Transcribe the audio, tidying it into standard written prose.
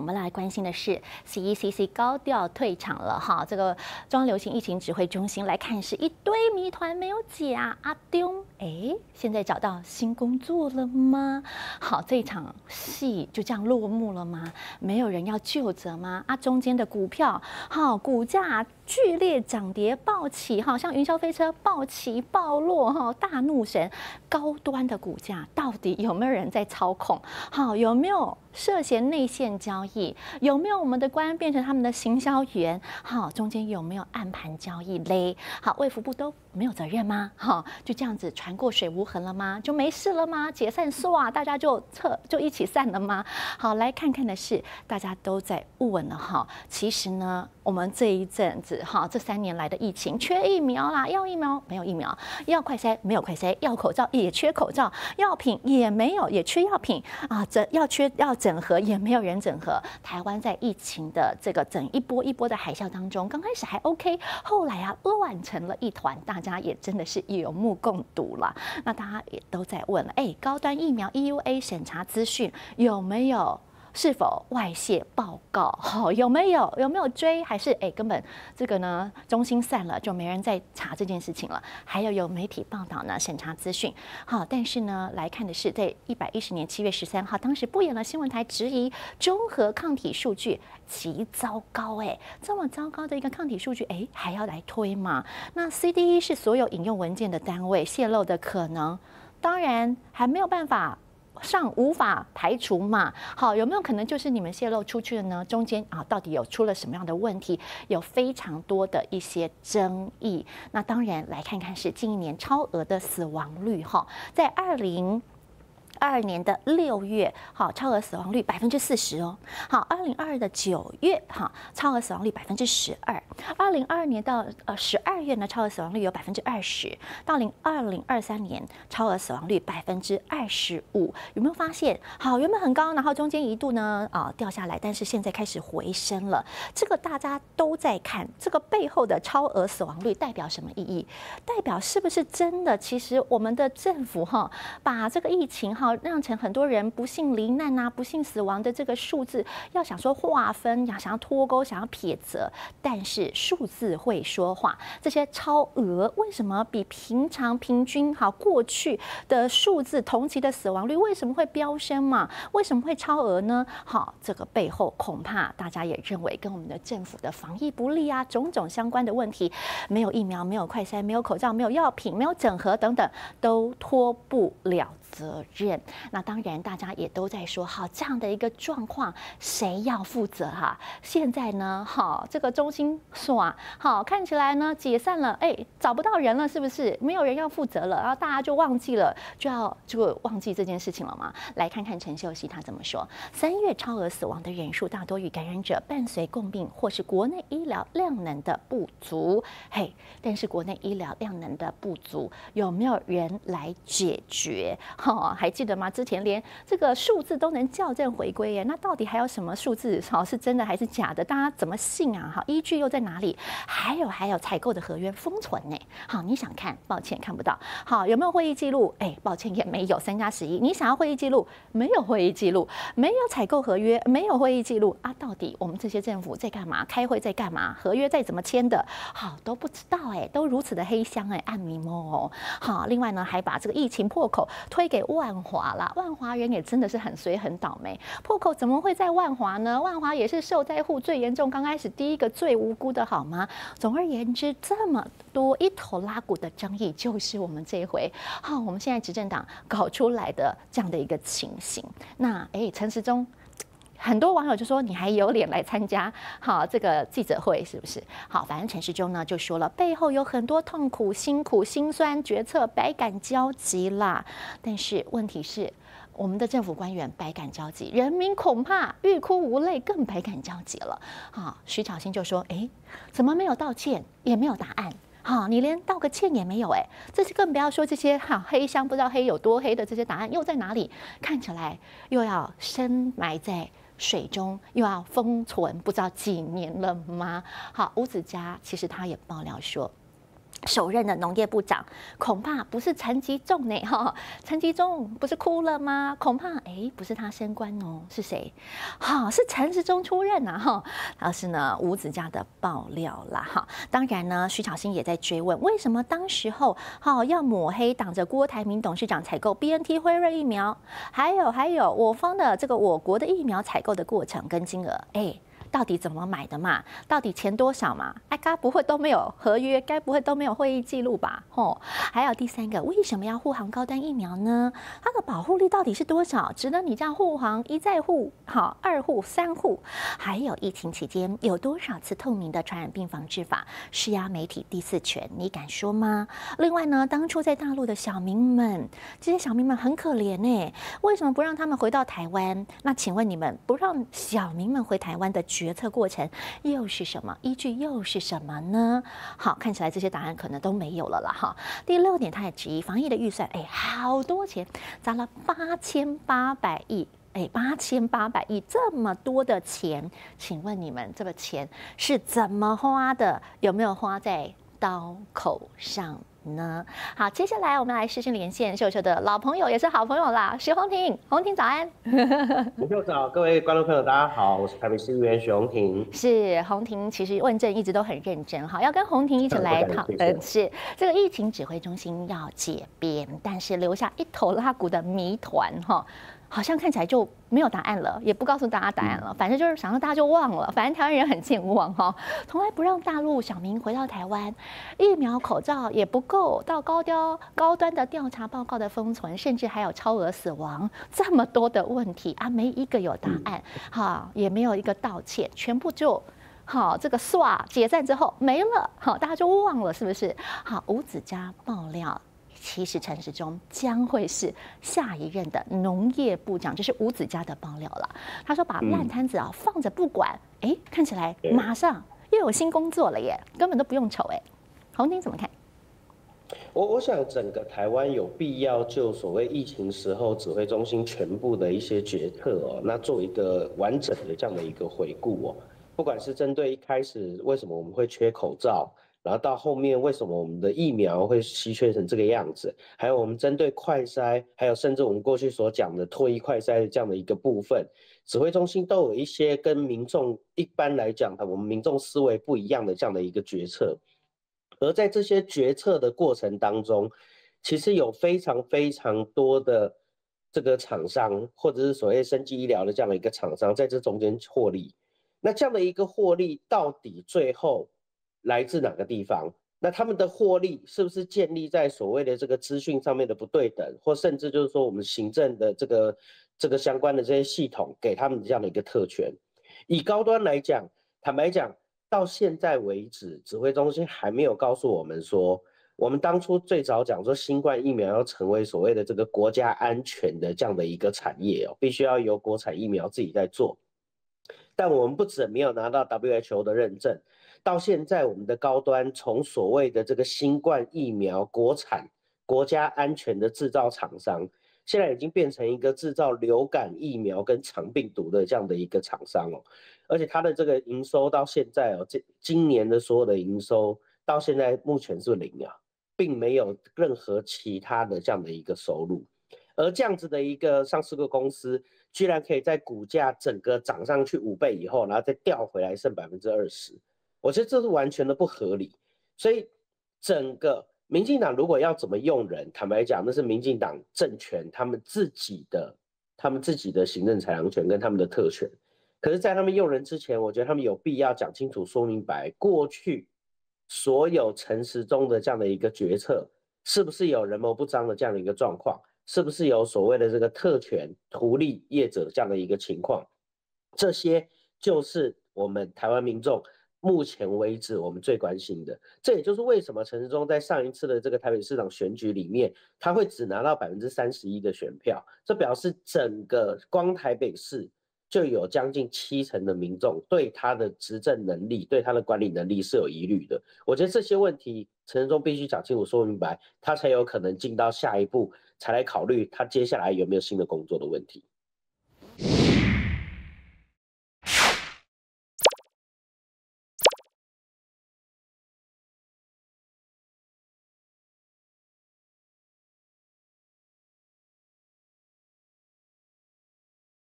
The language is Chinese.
我们来关心的是 CECC 高调退场了哈，这个中央流行疫情指挥中心来看是一堆谜团没有解啊，阿丢，现在找到新工作了吗？好，这场戏就这样落幕了吗？没有人要究责吗？中间的股票，股价剧烈涨跌暴起，像云霄飞车暴起暴落，大怒神，高端的股价到底有没有人在操控？有没有涉嫌内线交易？有没有我们的官变成他们的行销员？中间有没有暗盘交易嘞？卫福部都没有责任吗？就这样子船过水无痕了吗？就没事了吗？解散唰，大家就一起散了吗？好，来看看的是大家都在问了哈。其实呢，我们这一阵子这3年来的疫情，缺疫苗啦，要疫苗没有疫苗，要快筛没有快筛，要口罩也缺口罩，药品也没有，也缺药品啊，要整合也没有人整合。台湾在疫情的这个整一波一波的海啸当中，刚开始还 OK， 后来乱成了一团，大家也真的是有目共睹了。那大家也都在问了，高端疫苗 EUA 审查资讯有没有？是否外泄报告？有没有追？还是根本这个呢？中心散了，就没人再查这件事情了。还有媒体报道呢，审查资讯。但是呢，来看的是在110年7月13号，当时不演了新闻台质疑中和抗体数据极糟糕，这么糟糕的一个抗体数据，还要来推吗？那 CDE 是所有引用文件的单位，泄露的可能，当然还没有办法。无法排除嘛？好，有没有可能就是你们泄露出去的呢？中间到底有出了什么样的问题？有非常多的一些争议。那当然来看看是近1年超额的死亡率在2022年的6月，超额死亡率40%哦。2022的9月，超额死亡率12%。2022年到12月呢，超额死亡率有20%。到2023年，超额死亡率25%。有没有发现？有没有很高？然后中间一度呢掉下来，但是现在开始回升了。这个大家都在看，这个背后的超额死亡率代表什么意义？代表是不是真的？其实我们的政府把这个疫情让成很多人不幸罹难啊、不幸死亡的这个数字，要想说划分，想要脱钩，想要撇责，但是数字会说话。这些超额为什么比平常平均过去的数字同期的死亡率为什么会飙升嘛？为什么会超额呢？这个背后恐怕大家也认为跟我们的政府的防疫不力啊，种种相关的问题，没有疫苗，没有快筛，没有口罩，没有药品，没有整合等等，都脱不了责任。那当然，大家也都在说，这样的一个状况，谁要负责现在呢，这个中心所看起来呢解散了，找不到人了，是不是？没有人要负责了，然后大家就忘记了，就忘记这件事情了吗？来看看陈秀熙他怎么说：3月超额死亡的人数大多与感染者伴随共病，或是国内医疗量能的不足。但是国内医疗量能的不足，有没有人来解决？还记得吗？之前连这个数字都能校正回归耶，那到底还有什么数字是真的还是假的？大家怎么信啊？依据又在哪里？还有采购的合约封存呢？你想看，抱歉看不到。有没有会议记录？抱歉也没有。3+11，你想要会议记录，没有会议记录，没有采购合约，没有会议记录啊！到底我们这些政府在干嘛？开会在干嘛？合约在怎么签的？都不知道都如此的黑箱暗迷蒙哦。另外呢，还把这个疫情破口推给万华啦，万华人也真的是很衰很倒霉。破口怎么会在万华呢？万华也是受灾户最严重，刚开始第一个最无辜的好吗？总而言之，这么多一头拉骨的争议，就是我们这一回我们现在执政党搞出来的这样的一个情形。那陈时中。很多网友就说你还有脸来参加这个记者会是不是？反正陈时中呢就说了，背后有很多痛苦、辛苦、辛酸决策，百感交集啦。但是问题是，我们的政府官员百感交集，人民恐怕欲哭无泪，更百感交集了。徐巧芯就说，怎么没有道歉，也没有答案？你连道个歉也没有这是更不要说这些黑箱不知道黑有多黑的这些答案又在哪里？看起来又要深埋在水中，又要封存不知道几年了吗？吴子嘉其实他也爆料说， 首任的农业部长恐怕不是陈吉仲呢，哈，陈吉仲不是哭了吗？恐怕不是他升官哦，是谁？哈，是陈时中出任呐，哈，而是呢吴子嘉的爆料啦，哈。当然呢，徐巧芯也在追问，为什么当时候要抹黑挡着郭台铭董事长采购 BNT 辉瑞疫苗，还有我方的这个我国的疫苗采购的过程跟金额，到底怎么买的嘛？到底钱多少嘛？该不会都没有合约，该不会都没有会议记录吧？还有第三个，为什么要护航高端疫苗呢？它的保护力到底是多少？值得你这样护航一再护，二护、三护？还有疫情期间有多少次透明的传染病防治法施压媒体第四权？你敢说吗？另外呢，当初在大陆的小民们，这些小民们很可怜为什么不让他们回到台湾？那请问你们不让小民们回台湾的决策过程又是什么？依据又是什么呢？好，看起来这些答案可能都没有了啦哈。第6点，他也质疑防疫的预算，好多钱，砸了8800亿。8800亿这么多的钱，请问你们这个钱是怎么花的？有没有花在刀口上呢？好，接下来我们来视讯连线秀秀的老朋友，也是好朋友啦，徐宏庭。宏庭早安。 秀早，各位观众朋友，大家好，我是台北市议员徐宏庭。 是宏庭，其实问政一直都很认真哈，要跟宏庭一起来讨论。是这个疫情指挥中心要解编，但是留下一头拉骨的谜团哈。好像看起来就没有答案了，也不告诉大家答案了，反正就是想让大家就忘了。反正台湾人很健忘哈，从来不让大陆小民回到台湾，疫苗口罩也不够，到高端的调查报告的封存，甚至还有超额死亡，这么多的问题啊，没一个有答案哈，也没有一个道歉，全部就。好，这个解散之后没了，好，大家就忘了，是不是？好，吴子嘉爆料。其实陈时中将会是下一任的农业部长，这是吴子嘉的爆料了。他说把烂摊子放着不管，看起来马上又有新工作了耶，根本都不用愁宏庭怎么看？ 我想整个台湾有必要就所谓疫情时候指挥中心全部的一些决策那做一个完整的这样的一个回顾不管是针对一开始为什么我们会缺口罩。然后到后面为什么我们的疫苗会稀缺成这个样子？还有我们针对快筛，还有甚至我们过去所讲的脱衣快筛的这样的一个部分，指挥中心都有一些跟民众一般来讲我们民众思维不一样的这样的一个决策。而在这些决策的过程当中，其实有非常非常多的这个厂商，或者是所谓生技医疗的这样的一个厂商，在这中间获利。那这样的一个获利，到底最后来自哪个地方？那他们的获利是不是建立在所谓的这个资讯上面的不对等，或甚至就是说我们行政的这个相关的这些系统给他们这样的一个特权？以高端来讲，坦白讲，到现在为止，指挥中心还没有告诉我们说，我们当初最早讲说新冠疫苗要成为所谓的这个国家安全的这样的一个产业必须要由国产疫苗自己在做。但我们不止没有拿到 WHO 的认证，到现在我们的高端从所谓的这个新冠疫苗国产国家安全的制造厂商，现在已经变成一个制造流感疫苗跟肠病毒的这样的一个厂商而且它的这个营收到现在今年的所有的营收到现在目前是零并没有任何其他的这样的一个收入。而这样子的一个上市公司，居然可以在股价整个涨上去5倍以后，然后再掉回来剩20%，我觉得这是完全的不合理。所以整个民进党如果要怎么用人，坦白讲，那是民进党政权他们自己的行政裁量权跟他们的特权。可是，在他们用人之前，我觉得他们有必要讲清楚、说明白，过去所有陈时中的这样的一个决策，是不是有人谋不臧的这样的一个状况？是不是有所谓的这个特权图利业者这样的一个情况？这些就是我们台湾民众目前为止我们最关心的。这也就是为什么陈时中在上一次的这个台北市长选举里面，他会只拿到31%的选票，这表示整个光台北市就有将近70%的民众对他的执政能力、对他的管理能力是有疑虑的。我觉得这些问题陈时中必须讲清楚、说明白，他才有可能进到下一步，才来考虑他接下来有没有新的工作的问题。